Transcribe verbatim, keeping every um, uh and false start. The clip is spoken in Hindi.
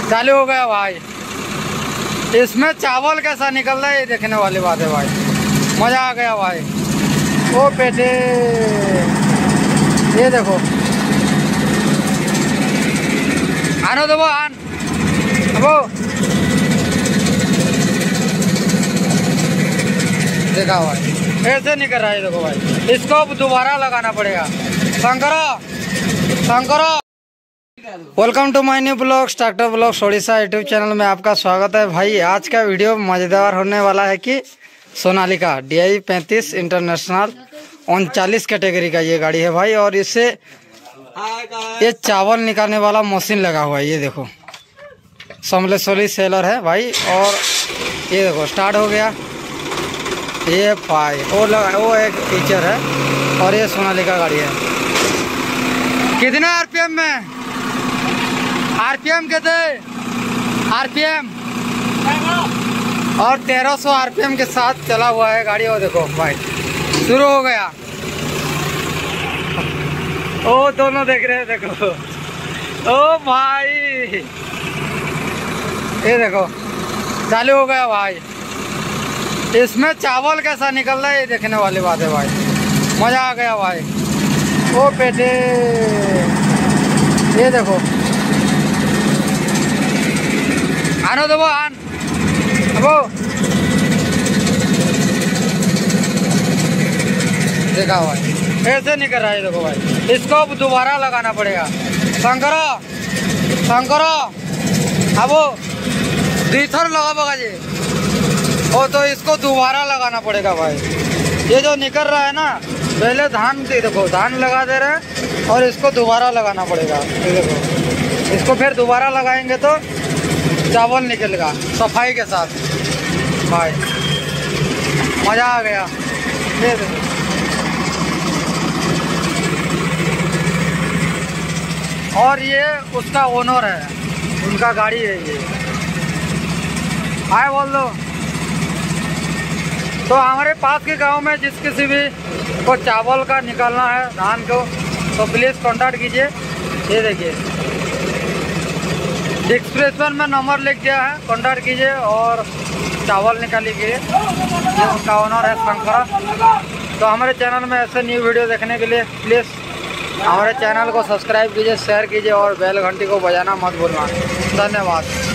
चालू हो गया भाई। इसमें चावल कैसा निकल रहा है ये देखने वाली बात है भाई। मजा आ गया भाई। ओ बेटे ये देखो, आनो दो आन वो देखा भाई, ऐसे नहीं कर रहा है। देखो भाई, इसको दोबारा लगाना पड़ेगा। शंकरो शंकरो welcome to my new blog tractor blogs Odisha YouTube channel में आपका स्वागत है भाई। आज का वीडियो मजेदार होने वाला है कि सोनालिका डी आई पैंतीस इंटरनेशनल उनचालीस कैटेगरी का ये गाड़ी है भाई। और इससे ये चावल निकालने वाला मशीन लगा हुआ है। ये देखो समलेश्वरी सेलर है भाई। और ये देखो स्टार्ट हो गया। ये भाई वो लगा, वो एक फीचर है। और ये सोनालिका गाड़ी है। कितने आरपीएम में? आरपीएम कितने? आरपीएम और तेरह सौ आरपीएम के साथ चला हुआ है गाड़ी। और देखो भाई शुरू हो गया। ओ दोनों देख रहे हैं, देखो ओ भाई ये देखो चालू हो गया भाई। इसमें चावल कैसा निकल रहा है ये देखने वाली बात है भाई। मजा आ गया भाई। ओ बेटे ये देखो, आनो दो आन वो देखा भाई, ऐसे नहीं कर रहा है। देखो भाई, इसको दोबारा लगाना पड़ेगा। शंकरो शंकरो अब वो दीथर लगा बगा जी वो, तो इसको दोबारा लगाना पड़ेगा भाई। ये जो निकल रहा है ना, पहले धान देखो धान लगा दे रहे हैं और इसको दोबारा लगाना पड़ेगा। ये देखो, इसको फिर दोबारा लगाएंगे तो चावल निकलेगा सफाई के साथ भाई। मज़ा आ गया। ये देखो और ये उसका ओनर है, उनका गाड़ी है ये। हाय बोल दो। तो हमारे पास के गांव में जिस किसी भी को चावल का निकालना है धान को, तो प्लीज़ कांटेक्ट कीजिए। ये देखिए डिस्क्रिप्शन में नंबर लिख दिया है, कांटेक्ट कीजिए और चावल निकालिए। ये उनका ओनर है शंकर। तो हमारे चैनल में ऐसे न्यू वीडियो देखने के लिए प्लीज़ हमारे चैनल को सब्सक्राइब कीजिए, शेयर कीजिए और बेल घंटी को बजाना मत भूलना। धन्यवाद।